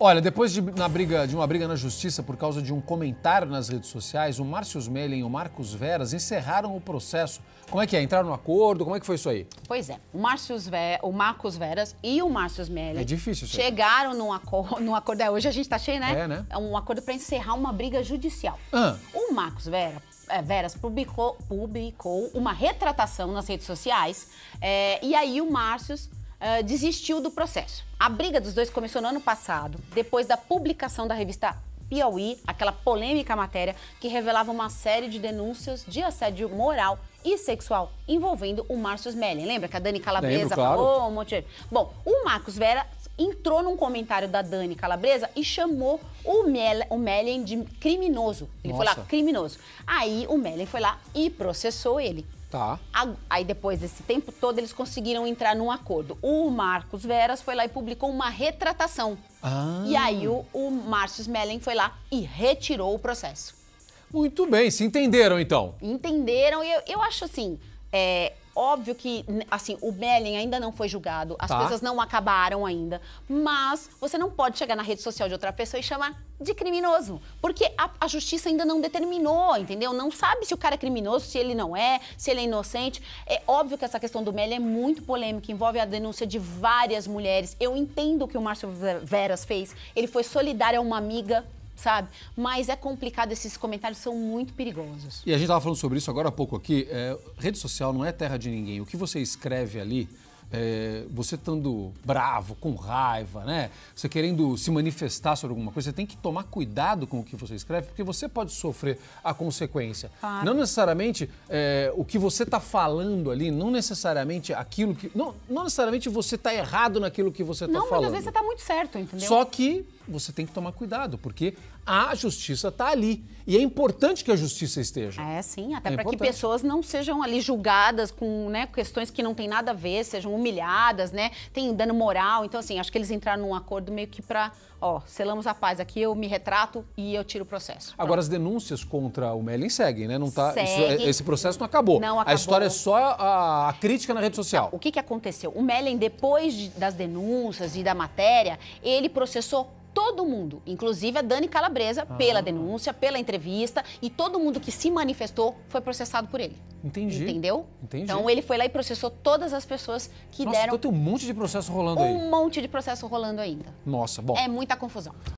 Olha, depois de uma briga na justiça por causa de um comentário nas redes sociais, o Márcio Smelling e o Marcos Veras encerraram o processo. Como é que é? Entraram no acordo? Como é que foi isso aí? Pois é, o Marcos Veras e o Márcio Smelling É difícil isso aí. chegaram num acordo. Hoje a gente tá cheio, né? É, né? É um acordo para encerrar uma briga judicial. Ah. O Marcos Veras publicou uma retratação nas redes sociais e aí o Márcio desistiu do processo. A briga dos dois começou no ano passado, depois da publicação da revista Piauí, aquela polêmica matéria que revelava uma série de denúncias de assédio moral e sexual envolvendo o Márcio Smelling. Lembra que a Dani Calabresa falou um monte de... Bom, o Marcos Veras entrou num comentário da Dani Calabresa e chamou o Smelling de criminoso. Ele foi lá, criminoso. Aí o Smelling foi lá e processou ele. Tá. Aí depois desse tempo todo eles conseguiram entrar num acordo. O Marcos Veras foi lá e publicou uma retratação. E aí o Márcio Smelling foi lá e retirou o processo. Muito bem, se entenderam então. Entenderam, e eu acho assim, óbvio que assim, o Smelling ainda não foi julgado, as coisas não acabaram ainda, mas você não pode chegar na rede social de outra pessoa e chamar de criminoso, porque a justiça ainda não determinou, entendeu? Não sabe se o cara é criminoso, se ele não é, se ele é inocente. É óbvio que essa questão do Smelling é muito polêmica, envolve a denúncia de várias mulheres. Eu entendo o que o Márcio Veras fez, ele foi solidário a uma amiga, sabe? Mas é complicado, esses comentários são muito perigosos. E a gente estava falando sobre isso agora há pouco aqui. Rede social não é terra de ninguém. O que você escreve ali, você estando bravo, com raiva, né? Você querendo se manifestar sobre alguma coisa, você tem que tomar cuidado com o que você escreve, porque você pode sofrer a consequência. Claro. Não necessariamente o que você está falando ali, não necessariamente aquilo que... Não necessariamente você está errado naquilo que você está falando. Não, mas às vezes você está muito certo, entendeu? Só que você tem que tomar cuidado, porque a justiça está ali. E é importante que a justiça esteja. Sim, até para que pessoas não sejam ali julgadas com questões que não tem nada a ver, sejam humilhadas, né? Tem dano moral. Então, assim, acho que eles entraram num acordo meio que para, selamos a paz aqui, eu me retrato e eu tiro o processo. Agora, as denúncias contra o Smelling seguem, né? Não tá, Segue. Esse processo não acabou. Não acabou. A história é só a crítica na rede social. O que aconteceu? O Smelling, depois das denúncias e da matéria, ele processou todo mundo, inclusive a Dani Calabresa, pela denúncia, pela entrevista, e todo mundo que se manifestou foi processado por ele. Entendi. Entendeu? Entendi. Então ele foi lá e processou todas as pessoas que deram... Então tem um monte de processo rolando aí. Um monte de processo rolando ainda. Nossa, bom. É muita confusão.